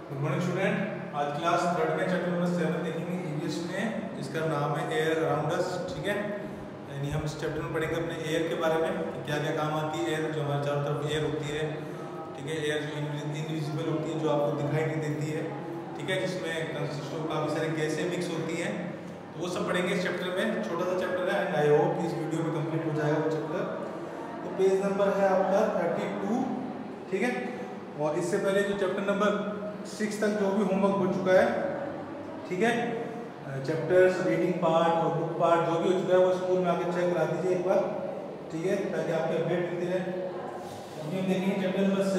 Good morning student. आज class third में chapter number 7 देखेंगे ईवीएस में, जिसका नाम है एयर अराउंड अस। ठीक है, यानी हम इस चैप्टर में पढ़ेंगे अपने एयर के बारे में कि क्या क्या काम आती है एयर, जो हमारे चारों तरफ एयर होती है। ठीक है, एयर जो इनविजिबल होती है, जो आपको दिखाई नहीं देती है। ठीक है, जिसमें कंसिस्ट ऑफ काफ़ी सारी गैसें मिक्स होती हैं, तो वो सब पढ़ेंगे इस चैप्टर में। छोटा सा चैप्टर है एंड आई होप इस वीडियो में कंप्लीट हो जाएगा वो चैप्टर। तो पेज नंबर है आपका 32। ठीक है, और इससे पहले जो चैप्टर नंबर 6 तक जो भी होमवर्क हो चुका है, ठीक है, चैप्टर्स रीडिंग पार्ट और बुक पार्ट जो भी हो चुका है वो स्कूल में आके चेक करा दीजिए एक बार। ठीक है, ताकि आपके अपडेट मिलते रहे। अभी हम देखेंगे chapter number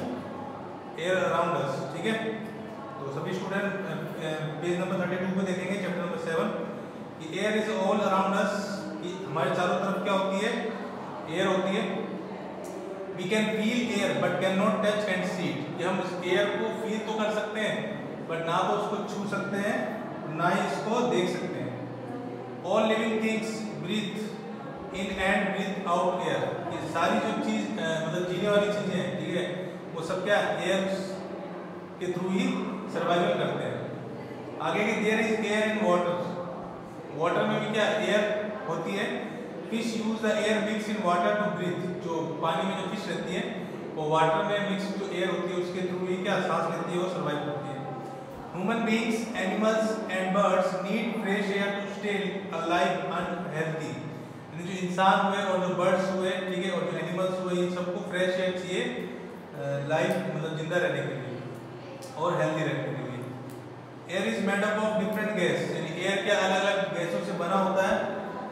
7 air around us. ठीक है, तो सभी स्टूडेंट पेज नंबर 32 पे देखेंगे चैप्टर नंबर 7 कि air is all around us, कि हमारे चारों तरफ क्या होती है, एयर होती है। We can feel air but cannot touch and see it, कि हम इस एयर को फील तो कर सकते हैं बट ना तो उसको छू सकते हैं ना ही इसको देख सकते हैं। All living things breathe in and breathe out air, ये सारी जो चीज मतलब जीने वाली चीजें हैं, ठीक है, वो सब क्या एयर के थ्रू ही सर्वाइवल करते हैं। आगे की there is air in water, water में भी क्या एयर होती है। Fish use the air mix in water to breathe, जो पानी में जो फिश रहती है वो वाटर में मिक्स जो एयर होती है उसके थ्रू ही क्या सांस लेती है, वो सर्वाइव करती है। Human beings, animals and birds need fresh air to stay alive and healthy, यानी जो इंसान हुए और जो बर्ड्स हुए, ठीक है, और जो एनिमल्स हुए, इन सबको फ्रेश एयर चाहिए लाइफ मतलब जिंदा रहने के लिए और हेल्दी रहने के लिए। Air is made up of different gas, यानी एयर क्या अलग अलग गैसों से बना होता है।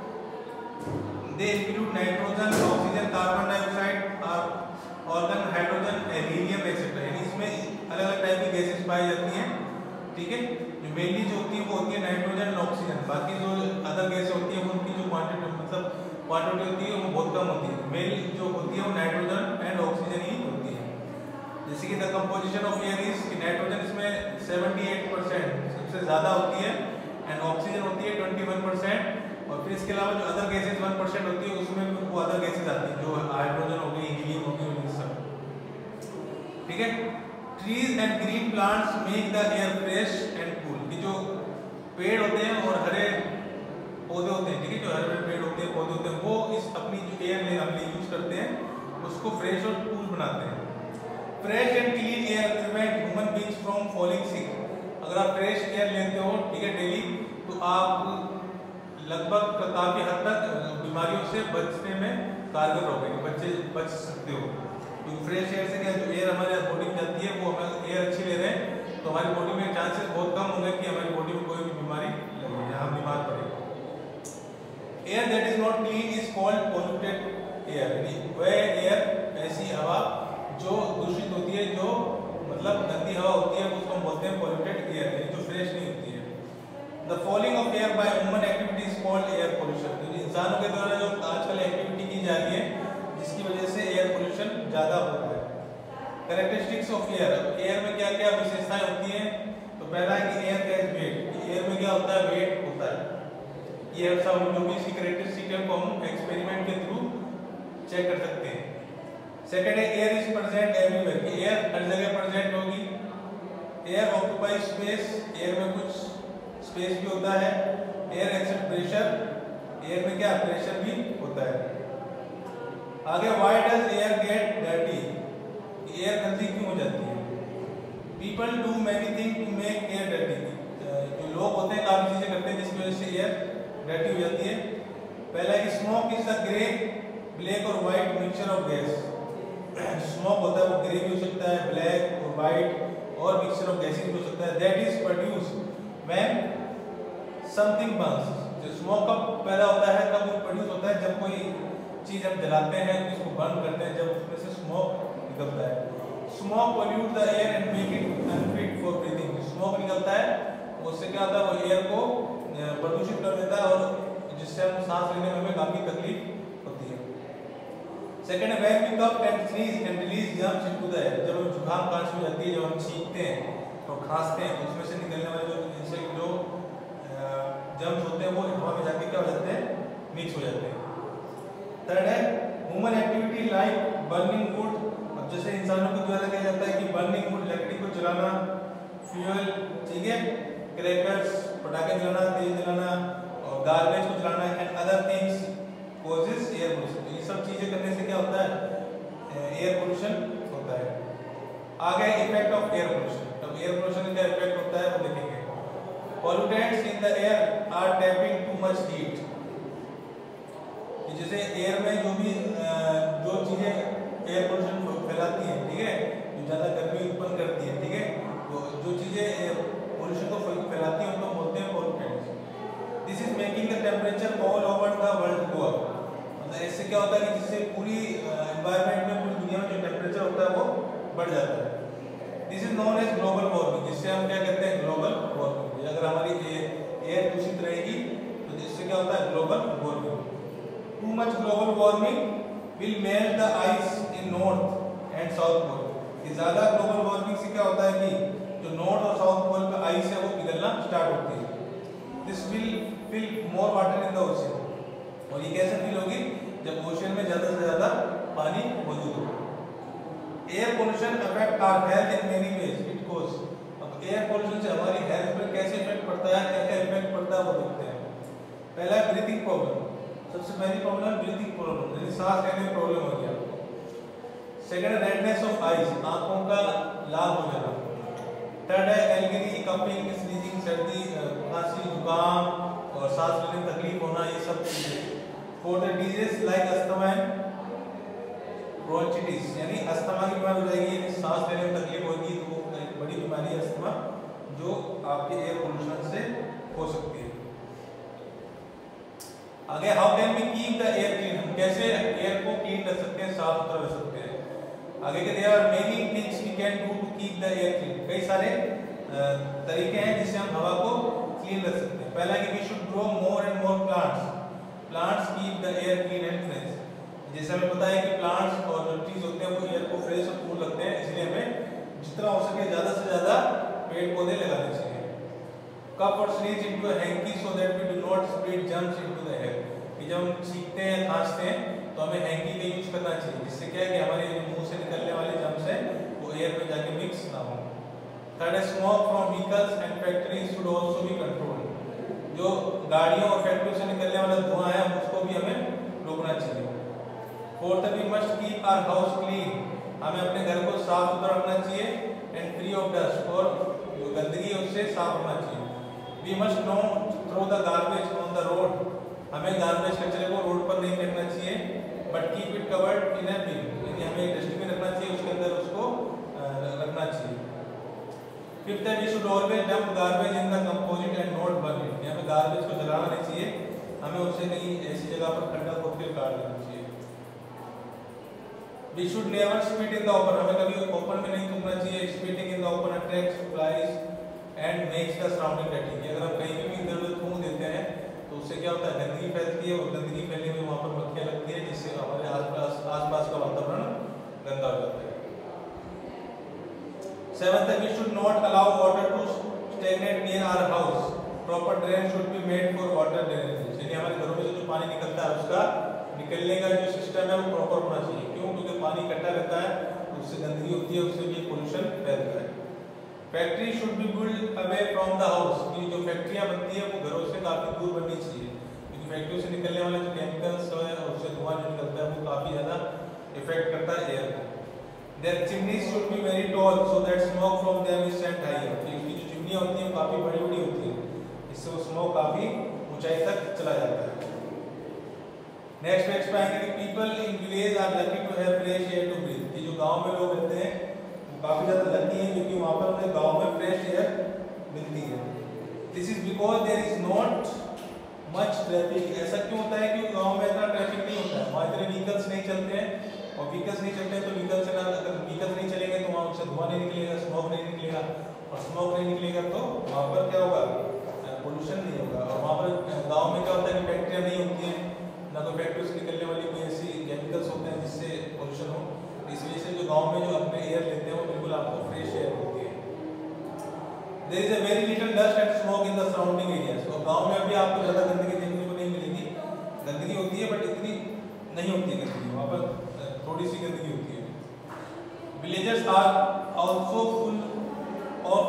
They include nitrogen, oxygen, carbon dioxide, argon, hydrogen, helium, etc. यानी इसमें अलग अलग टाइप की गैसेस पाई जाती हैं। ठीक है, जो मेनली जो होती है वो होती है नाइट्रोजन और ऑक्सीजन। बाकी जो अदर गैस होती है उनकी जो क्वांटिटी होती है वो बहुत कम होती है। मेन जो होती है वो नाइट्रोजन एंड ऑक्सीजन ही होती है। जैसे कि the composition of air is, nitrogen इसमें 78% सबसे ज़्यादा होती है एंड ऑक्सीजन होती है 21%, और फिर इसके अलावा जो अदर गैसेज 1% होती है उसमें वो अदर गैसेज आती है, जो हाइड्रोजन हो गई, हीलियम हो गई, ये सब। ठीक है, trees and green plants make the air fresh and cool, कि जो पेड़ होते हैं और हरे पौधे होते हैं, ठीक है, जो हरे हरे पेड़ होते हैं, पौधे होते हैं, वो इस अपनी जो एयर में हम यूज करते हैं उसको फ्रेश और कूल बनाते हैं। Fresh and clean air prevent human beings from falling sick, अगर आप फ्रेश एयर लेते हो, ठीक है, डेली, तो आप लगभग काफी हद तक बीमारियों से बचने में कारगर रहोगे, बच सकते हो। क्योंकि फ्रेश एयर से क्या, जो एयर हमारे बॉडी में जाती है वो हम एयर अच्छी ले रहे हैं तो हमारी बॉडी में चांसेस बहुत कम होंगे कि हमारी बॉडी में कोई भी बीमारी लगे या हम बीमार पड़े। Air that is not clean is called polluted air, यानी वह एयर, ऐसी हवा जो दूषित होती है, जो मतलब गंदी हवा होती है, उसको हम बोलते हैं पॉल्यूटेड एयर, यानी जो फ्रेश नहीं होती है। The falling of air by human activity is called air pollution, तो इंसानों के द्वारा जो आजकल एक्टिविटी की जा रही है जिसकी वजह से एयर पोल्यूशन ज़्यादा हो रहा है। कैरेक्टरिस्टिक्स ऑफ एयर, एयर में क्या क्या विशेषताएं होती हैं, तो पहला है कि एयर कैच वेट, एयर में क्या होता है, वेट होता है। ये सब जो भी इसकी कैरेक्टरिस्टिक है को हम एक्सपेरिमेंट के थ्रू चेक कर सकते हैं। सेकेंड है एयर इज प्रेजेंट एवरीवेयर, कि एयर हर जगह प्रेजेंट होगी। एयर ऑक्यूपाई स्पेस, एयर में कुछ स्पेस भी होता है। एयर एक्सेप्ट प्रेशर, एयर में क्या प्रेशर भी होता है। आगे why does air get dirty, air गंदी क्यों हो जाती है। People do many thing to make air dirty, जो लोग होते हैं काफी चीजें करते हैं जिसकी वजह से एयर डर्टी हो जाती है। पहला है कि smoke is the grey, black और white mixture of gas, smoke होता है वो ग्रे भी हो सकता है, ब्लैक और व्हाइट और मिक्सचर ऑफ गैसेस भी हो सकता है। That is produce when something burns, जो स्मोक कब पैदा होता है, कब वो प्रोड्यूस होता है, जब कोई चीज हम जलाते हैं, इसको बर्न करते हैं, जब उसमें से स्मोक निकलता है। Smoke pollute the air and make it unfit for breathing, smoke निकलता है उससे क्या होता है, वो एयर को प्रदूषित कर देता है और जिससे हम सांस लेने में हमें काफी तकलीफ होती है। सेकेंड है when we cough and sneeze and release germs into the air, जब हम जुकाम खांसी हो जाती है, जब हम छींकते हैं और खांसते हैं तो उसमें से निकलने वाले जो इनसे जो जर्म्स होते हैं वो हवा में जाके क्या हो जाते हैं, मिक्स हो जाते हैं। थर्ड है human activity like burning wood, अब जैसे इंसानों के द्वारा क्या जाता है कि बर्निंग वुड, लकड़ी को जलाना, फ्यूल, ठीक है, क्रैकर्स, पटाखे जलाना, तेल जलाना और गार्बेज को जलाना and other things causes air pollution. ये सब चीजें करने से क्या होता है, एयर पोल्यूशन होता है। आगे इफेक्ट ऑफ एयर पोल्यूशन, तब एयर पोल्यूशन का इफेक्ट होता है वो देखेंगे। Pollutants in the air are trapping too much heat। जैसे एयर में जो चीजें एयर पोल्यूशन फैलाती हैं, ठीक है, जो ज्यादा गर्मी उत्पन्न करती है, ठीक है, तो जो चीजें पोल्यूशन को फैलाती हैं उनको बोलते हैं pollutants. This is making the temperature all over the world go up. मतलब इससे क्या होता है कि जिससे पूरी एनवायरनमेंट में, पूरी दुनिया में जो टेम्परेचर होता है वो बढ़ जाता है। This is known as global warming, जिससे हम क्या कहते हैं, ग्लोबल वार्मिंग। अगर हमारी एयर दूषित रहेगी तो इससे क्या होता है, global warming. Too much global warming will melt the ice in north and south pole. ज्यादा ग्लोबल वार्मिंग से क्या होता है कि जो नॉर्थ और साउथ पोल का आइस है वो पिघलना स्टार्ट होती है। This will fill more water in the ocean. और ये कैसे फील होगी, जब ओशन में ज्यादा से ज्यादा पानी मौजूद हो। Air pollution affect our health in many ways. It cause, अब एयर पोल्यूशन से हमारी हेल्थ पर कैसे इफेक्ट पड़ता है, क्या इफेक्ट पड़ता है वो देखते हैं। पहला है ब्रीथिंग प्रॉब्लम। सबसे पहली प्रॉब्लम है ब्रीथिंग प्रॉब्लम, यानी सांस लेने में प्रॉब्लम हो गया। सेकंड, रेडनेस ऑफ आईज, आंखों का लाल हो जाना। थर्ड है एलर्जी, कफिंग, स्नीजिंग, सर्दी, खांसी, जुकाम और सांस लेने में तकलीफ होना, ये सब चीजें। Fourth, disease like asthma and bronchitis, यानी अस्थमा की बीमारी हो जाएगी, यानी सांस लेने में तकलीफ होगी, तो वो एक बड़ी बीमारी है अस्थमा, जो आपके एयर पोल्यूशन से हो सकती है। आगे, how can we keep the air clean, हम कैसे एयर को क्लीन रख सकते हैं, साफ सुथरा रख सकते हैं। आगे के there are many things we can do to keep the air clean, कई सारे तरीके हैं जिससे हम हवा को क्लीन रख सकते हैं। पहला कि we should grow more and more plants. Plants keep the air clean and fresh. जैसे हमें पता है कि प्लांट्स और जो ट्रीज होते हैं वो एयर को फ्रेश और कूल रखते हैं, इसलिए हमें जितना हो सके ज्यादा से ज्यादा पेड़ पौधे लगाने चाहिए। कप और sneeze into a hanky so that we do not spread germs into the air. कि जब हम छींकते हैं, खांसते हैं, तो हमें हैंकी का यूज करना चाहिए, जिससे क्या है कि हमारे मुंह से निकलने वाले जर्म्स हैं वो एयर में जाके मिक्स ना हो। Third, smoke from vehicles and factories should also be controlled. जो गाड़ियों और फैक्ट्रियों से निकलने वाला धुआं है उसको भी हमें रोकना चाहिए। Fourth, we must keep our house clean, हमें अपने घर को साफ सुथरा रखना चाहिए एंड फ्री ऑफ डस्ट, और जो गंदगी है उससे साफ रखना चाहिए। We must not throw the garbage on the road, हमें गार्बेज कचरे को रोड पर नहीं फेंकना चाहिए, but keep it covered in a bin, यानी हमें एक डस्टबिन रखना चाहिए, उसके अंदर उसको रखना चाहिए। Fifth, we should always dump garbage in the composite and not burn it, हमें गार्बेज को जलाना नहीं चाहिए, हमें उसे कहीं ऐसी जगह पर खड्डा खोद के काट देना चाहिए। We should never spit in the open, हमें कभी ओपन में नहीं थूकना चाहिए। Spitting in the open attracts flies and makes the surrounding dirty। अगर हम कहीं भी इधर उधर थूक देते हैं तो उससे क्या होता है, गंदगी फैलती है, और गंदगी फैलने में वहाँ पर मक्खियाँ लगती है, जिससे हमारे आसपास का वातावरण गंदा हो जाता है। Seventh, we should not allow water to stagnate near our house. Proper drain should be made for water drainage, यानी हमारे घरों में से जो पानी निकलता है उसका निकलने का जो सिस्टम है वो प्रॉपर होना चाहिए। क्यों? क्योंकि पानी इकट्ठा रहता है, उससे गंदगी होती है, उससे भी पोल्यूशन फैलता है। Factory should be build away from the house, कि जो फैक्ट्रियां बनती है वो घरों से काफी दूर बननी चाहिए, क्योंकि फैक्ट्रियों से निकलने वाले जो केमिकल्स है और उससे धुआं जो निकलता है वो काफी ज्यादा इफेक्ट करता है एयर को। Their chimneys should be very tall so that smoke from them is sent higher, क्योंकि जो चिमनियां होती हैं काफी बड़ी-बड़ी होती हैं, इससे वो स्मोक काफी ऊंचाई तक चला जाता है। नेक्स्ट पेज पे आएंगे कि people in village are lucky to have fresh air to breathe, कि जो गांव में लोग रहते हैं वो काफी ज्यादा लकी हैं क्योंकि वहां पर उन्हें गांव में फ्रेश एयर मिलती है। This is because there is not much traffic. ऐसा क्यों होता है कि गांव में इतना ट्रैफिक नहीं होता है, वहां इतने व्हीकल्स नहीं चलते हैं, और व्हीकल्स नहीं चलते हैं तो व्हीकल से ना, अगर व्हीकल्स नहीं चलेंगे तो वहां से धुआं नहीं निकलेगा, स्मोक नहीं निकलेगा, और स्मोक नहीं निकलेगा तो वहां पर क्या होगा, पोल्यूशन नहीं होगा। और वहां पर गाँव में क्या होता है कि फैक्ट्रियां नहीं होती हैं, ना कोई फैक्ट्री से निकलने वाली कोई ऐसी केमिकल्स होते हैं जिससे पोल्यूशन हो, इस वजह से जो गांव में जो अपने एयर लेते हैं वो बिल्कुल आपको फ्रेश एयर होती है। There is a very little dust and smoke in the surrounding areas, और गांव में भी आपको ज्यादा गंदगी देखने को नहीं मिलेगी, गंदगी होती है बट इतनी नहीं होती है गंदगी, वहाँ पर थोड़ी सी गंदगी होती है। Villages are also full of tree and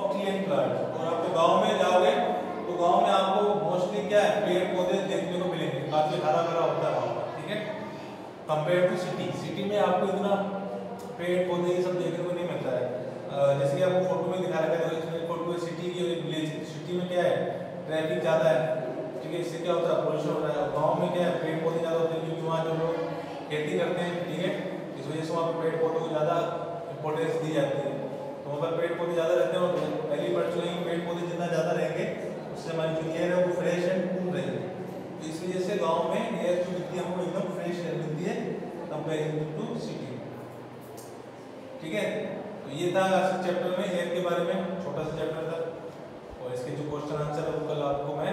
plants. और आप गाँव में जाओगे तो गाँव में आपको मोस्टली क्या है, पेड़ पौधे देखने को मिलेंगे, काफी हरा भरा होता है वहाँ पर, ठीक है, कंपेयर टू सिटी। सिटी में आपको इतना पेड़ पौधे ये सब देखने को नहीं मिलता है। जैसे कि आपको फोटो में दिखा रखा है, इसमें फोटो है सिटी की और विलेज। सिटी में क्या है, ट्रैफिक ज़्यादा है, ठीक है, इससे क्या होता है, पोल्यूशन हो रहा है। गाँव में क्या है, पेड़ पौधे ज़्यादा होते हैं, क्योंकि वहाँ जो लोग खेती करते हैं, ठीक है, इस वजह से वहाँ पर पेड़ पौधों को ज़्यादा इंपॉर्टेंस दी जाती है। तो वहाँ पर पेड़ पौधे ज़्यादा रहते हैं, और पहली बात तो यही, पेड़ पौधे जितना ज़्यादा रहेंगे उससे हमारी जो एयर है वो फ्रेश एंड कूल रहेगी। तो इस वजह से गाँव में एयर जो मिलती है हमको एकदम फ्रेश एयर मिलती है कंपेरिजन टू सिटी, ठीक है। तो ये था आज के चैप्टर में एयर के बारे में, छोटा सा चैप्टर था। और इसके जो क्वेश्चन आंसर है वो कल आपको मैं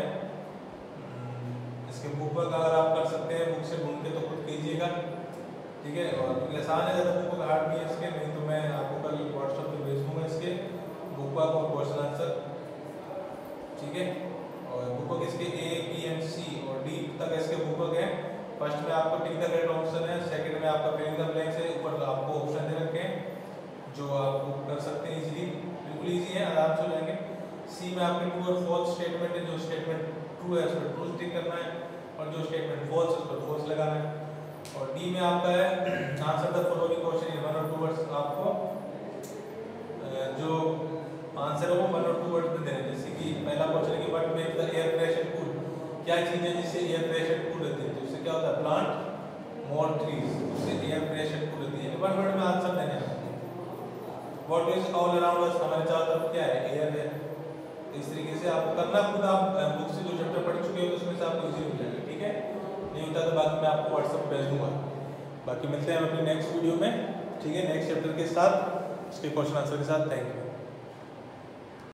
इसके बुक वर्क अगर आप कर सकते हैं बुक से ढूंढ के तो खुद कीजिएगा, ठीक है। और क्योंकि आसान है, ज़्यादा बुक वर्क हार्ड नहीं है इसके, नहीं तो मैं आपको कल व्हाट्सएप पे भेज दूँगा इसके बुक वर्क और क्वेश्चन आंसर, ठीक है। और बुक वर्क इसके A, B एंड C और D तक इसके बुक वर्क है। फर्स्ट में आपको टिक द करेक्ट ऑप्शन है, सेकंड में आपका फिल इन द ब्लैंक्स है, ऊपर आपको ऑप्शन दे रखे हैं जो आप कर सकते हैं इजीली, बिल्कुल इजी है, आराम से हो जाएंगे। सी में आपके ट्रू और फॉल्स स्टेटमेंट है, जो स्टेटमेंट ट्रू है उस पर ट्रू टिक करना है, और जो स्टेटमेंट फॉल्स है उस पर फॉल्स लगाना है। और डी में आपका है answer the following question in 1 और 2 वर्ड्स, आपको जो आंसर है वो 1 और 2 वर्ड्स में देना है। जैसे कि पहला क्वेश्चन है कि what makes the air fresh and cool, क्या चीज़ है जिससे एयर फ्रेश एंड कूल रहती है, तो उससे क्या होता है, प्लांट मोर ट्रीज, उससे एयर फ्रेश एंड कूल रहती है। 1 वर्ड में आंसर देना है। What is all around us, हमारे चारों तरफ क्या है, एयर है। इस तरीके से आपको करना, खुद आप बुक से जो चैप्टर पढ़ चुके हो उसमें से आपको इजी हो जाएगा, ठीक है। नहीं होता तो बाकी मैं आपको व्हाट्सएप भेज दूंगा। बाकी मिलते हैं हम अपने नेक्स्ट वीडियो में, ठीक है, नेक्स्ट चैप्टर के साथ, उसके क्वेश्चन आंसर के साथ। Thank you.